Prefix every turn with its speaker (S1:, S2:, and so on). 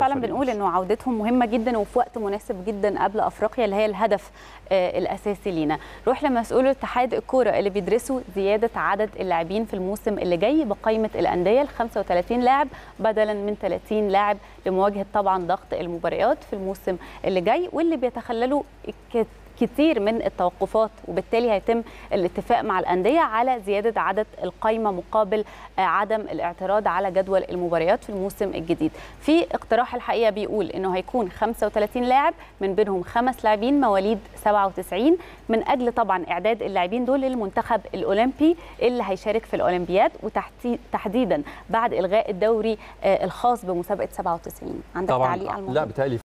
S1: فعلا بنقول انه عودتهم مهمه جدا وفي وقت مناسب جدا قبل افريقيا اللي هي الهدف الاساسي لينا. روح لمسؤول اتحاد الكوره اللي بيدرسوا زياده عدد اللاعبين في الموسم اللي جاي بقائمه الانديه ل 35 لاعب بدلا من 30 لاعب لمواجهه طبعا ضغط المباريات في الموسم اللي جاي واللي بيتخللوا كتير من التوقفات، وبالتالي هيتم الاتفاق مع الأندية على زيادة عدد القائمة مقابل عدم الاعتراض على جدول المباريات في الموسم الجديد. في اقتراح الحقيقة بيقول انه هيكون 35 لاعب من بينهم 5 لاعبين مواليد 97 من اجل طبعا اعداد اللاعبين دول للمنتخب الاولمبي اللي هيشارك في الاولمبياد، وتحديدا بعد الغاء الدوري الخاص بمسابقة 97. عندك تعليق على الموضوع؟
S2: لا بتهيألي